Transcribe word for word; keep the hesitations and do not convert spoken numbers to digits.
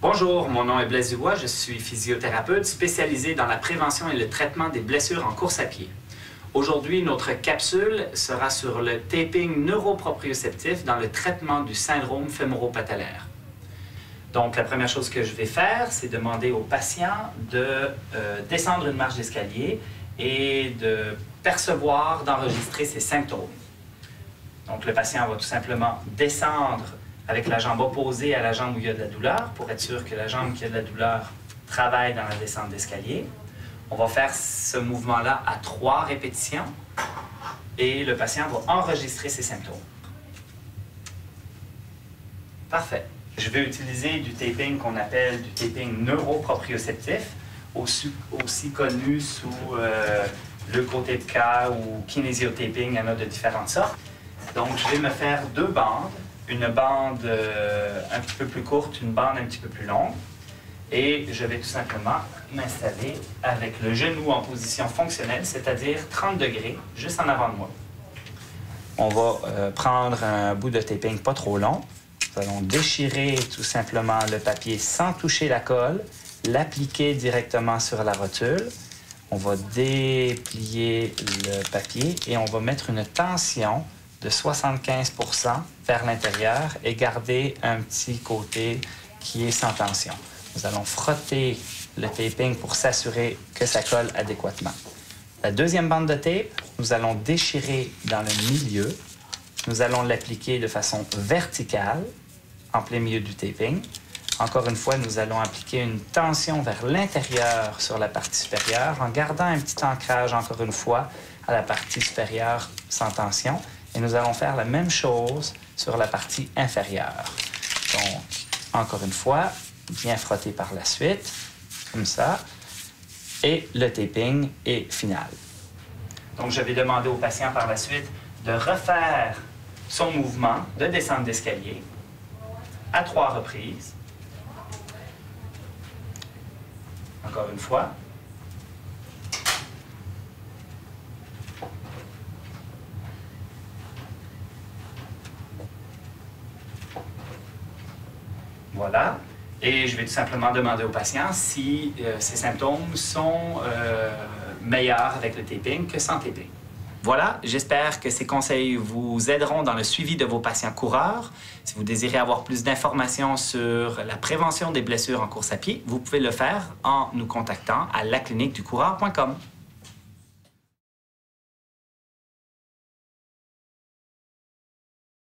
Bonjour, mon nom est Blaise Dubois, je suis physiothérapeute spécialisé dans la prévention et le traitement des blessures en course à pied. Aujourd'hui, notre capsule sera sur le taping neuroproprioceptif dans le traitement du syndrome fémoro-patellaire. Donc, la première chose que je vais faire, c'est demander au patient de euh, descendre une marche d'escalier et de percevoir, d'enregistrer ses symptômes. Donc, le patient va tout simplement descendre avec la jambe opposée à la jambe où il y a de la douleur, pour être sûr que la jambe qui a de la douleur travaille dans la descente d'escalier. On va faire ce mouvement-là à trois répétitions et le patient va enregistrer ses symptômes. Parfait. Je vais utiliser du taping qu'on appelle du taping neuroproprioceptif, aussi, aussi connu sous euh, leucotaping ou kinesiotaping, il y en a de différentes sortes. Donc, je vais me faire deux bandes. Une bande euh, un petit peu plus courte, une bande un petit peu plus longue. Et je vais tout simplement m'installer avec le genou en position fonctionnelle, c'est-à-dire trente degrés, juste en avant de moi. On va euh, prendre un bout de taping pas trop long. Nous allons déchirer tout simplement le papier sans toucher la colle, l'appliquer directement sur la rotule. On va déplier le papier et on va mettre une tension de soixante-quinze pour cent vers l'intérieur et garder un petit côté qui est sans tension. Nous allons frotter le taping pour s'assurer que ça colle adéquatement. La deuxième bande de tape, nous allons déchirer dans le milieu. Nous allons l'appliquer de façon verticale en plein milieu du taping. Encore une fois, nous allons appliquer une tension vers l'intérieur sur la partie supérieure en gardant un petit ancrage, encore une fois, à la partie supérieure sans tension. Et nous allons faire la même chose sur la partie inférieure. Donc, encore une fois, bien frotter par la suite, comme ça. Et le taping est final. Donc, je vais demander au patient par la suite de refaire son mouvement de descente d'escalier à trois reprises. Encore une fois. Voilà. Et je vais tout simplement demander au patient si euh, ses symptômes sont euh, meilleurs avec le taping que sans taping. Voilà, j'espère que ces conseils vous aideront dans le suivi de vos patients coureurs. Si vous désirez avoir plus d'informations sur la prévention des blessures en course à pied, vous pouvez le faire en nous contactant à la clinique du coureur point com.